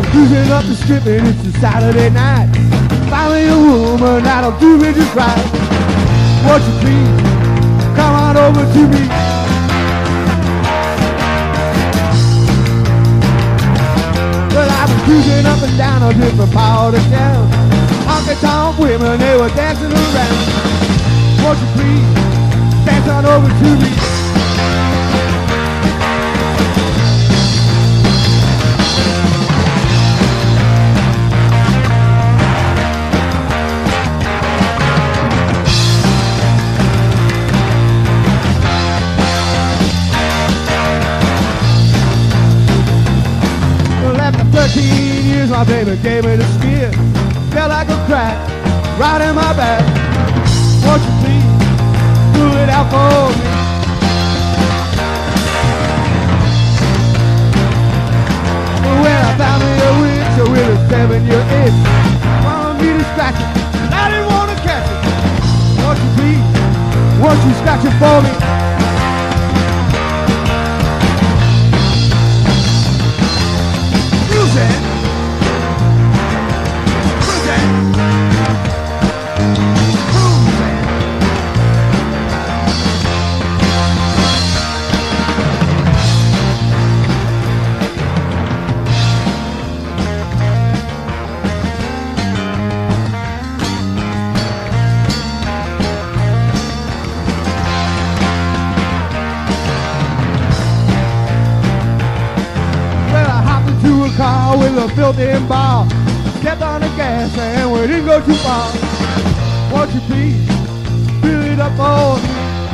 Cruising up the strip and it's a Saturday night. Finally a woman that'll do me just right. Won't you please come on over to me? Well, I've been cruising up and down a different part of town. Honky-tonk women, they were dancing around. Won't you please dance on over to me? Well, after 13 years, my baby gave me the spear. Felt like a crack right in my back. Won't you please pull it out for me? Well, I found me a witch with a 7-year itch. Wanted me to scratch it, and I didn't want to catch it. Won't you please, won't you scratch it for me? Cruisin'. Car with a built-in bar. Stepped on the gas and we didn't go too far. Won't you please fill it up for me?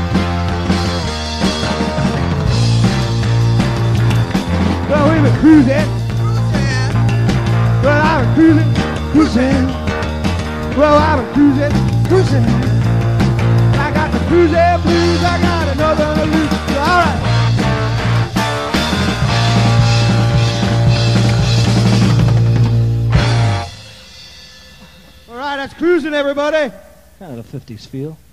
Well, we've been cruising. Well, I've been cruising. Well, I've been cruising. I got the cruising blues. I got another loose. All right. All right, that's Cruisin', everybody. Kind of a 50s feel.